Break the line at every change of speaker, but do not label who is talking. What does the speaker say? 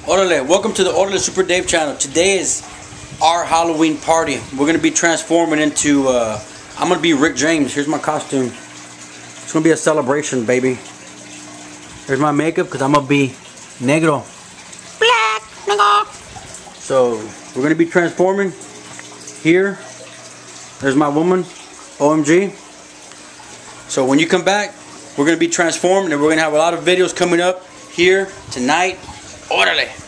Orale, welcome to the Orale Super Dave channel. Today is our Halloween party. We're going to be transforming into, I'm going to be Rick James. Here's my costume. It's going to be a celebration, baby. Here's my makeup because I'm going to be negro. Black, negro. So, we're going to be transforming here. There's my woman, OMG. So, when you come back, we're going to be transforming and we're going to have a lot of videos coming up here tonight. Órale.